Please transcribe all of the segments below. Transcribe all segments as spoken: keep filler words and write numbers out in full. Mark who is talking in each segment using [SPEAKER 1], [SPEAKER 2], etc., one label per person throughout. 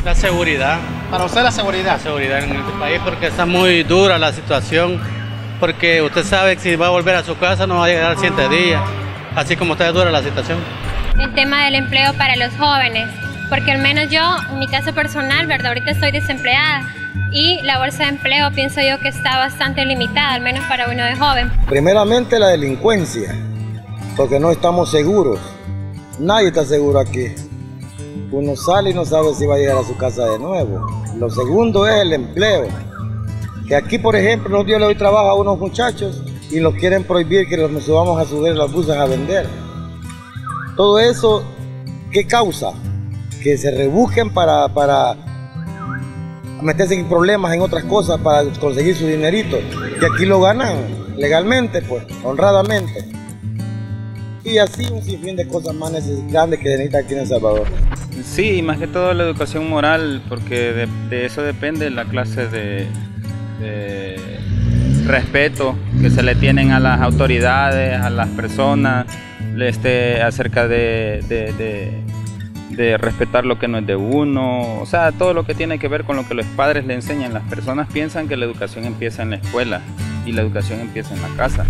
[SPEAKER 1] La seguridad.
[SPEAKER 2] ¿Para usted la seguridad?
[SPEAKER 1] La seguridad en este país, porque está muy dura la situación, porque usted sabe que si va a volver a su casa no va a llegar siete días, así como está dura la situación.
[SPEAKER 3] El tema del empleo para los jóvenes, porque al menos yo, en mi caso personal, ¿verdad? Ahorita estoy desempleada y la bolsa de empleo pienso yo que está bastante limitada, al menos para uno de joven.
[SPEAKER 4] Primeramente la delincuencia, porque no estamos seguros, nadie está seguro aquí. Uno sale y no sabe si va a llegar a su casa de nuevo. Lo segundo es el empleo, que aquí por ejemplo yo le doy trabajo a unos muchachos y nos quieren prohibir que nos subamos a subir las buses a vender. Todo eso, ¿qué causa? Que se rebusquen para, para meterse en problemas en otras cosas para conseguir su dinerito, que aquí lo ganan legalmente, pues, honradamente. Y así un sinfín de cosas más grandes que necesita aquí en El Salvador.
[SPEAKER 5] Sí, más que todo la educación moral, porque de, de eso depende la clase de, de respeto que se le tienen a las autoridades, a las personas, este, acerca de, de, de, de respetar lo que no es de uno, o sea, todo lo que tiene que ver con lo que los padres le enseñan. Las personas piensan que la educación empieza en la escuela y la educación empieza en la casa.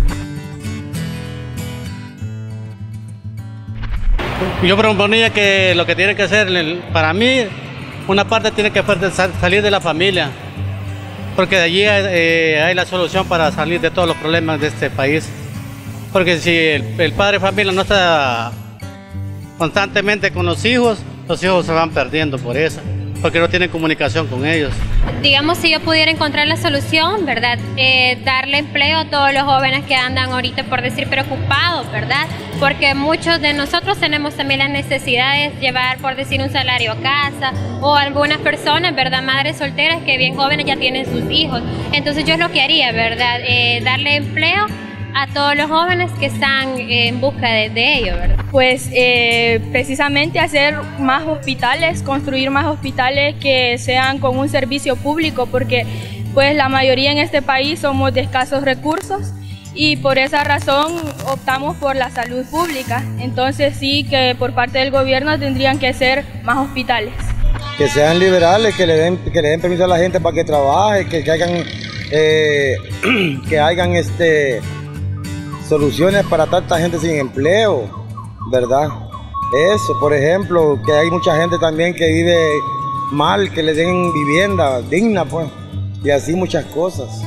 [SPEAKER 1] Yo proponía que lo que tiene que hacer, para mí, una parte tiene que salir de la familia, porque de allí eh, hay la solución para salir de todos los problemas de este país. Porque si el, el padre de familia no está constantemente con los hijos, los hijos se van perdiendo por eso, porque no tienen comunicación con ellos.
[SPEAKER 3] Digamos, si yo pudiera encontrar la solución, ¿verdad? Eh, darle empleo a todos los jóvenes que andan ahorita, por decir, preocupados, ¿verdad? Porque muchos de nosotros tenemos también las necesidades de llevar, por decir, un salario a casa, o algunas personas, ¿verdad? Madres solteras que bien jóvenes ya tienen sus hijos. Entonces yo es lo que haría, ¿verdad? Eh, darle empleo a todos los jóvenes que están en busca de, de ello, ¿verdad?
[SPEAKER 6] Pues eh, precisamente hacer más hospitales, construir más hospitales que sean con un servicio público, porque pues la mayoría en este país somos de escasos recursos y por esa razón optamos por la salud pública. Entonces sí que por parte del gobierno tendrían que ser más hospitales.
[SPEAKER 4] Que sean liberales, que le den, que le den permiso a la gente para que trabaje, que, que hagan, eh, que hagan este... soluciones para tanta gente sin empleo, ¿verdad? Eso, por ejemplo, que hay mucha gente también que vive mal, que le den vivienda digna, pues, y así muchas cosas.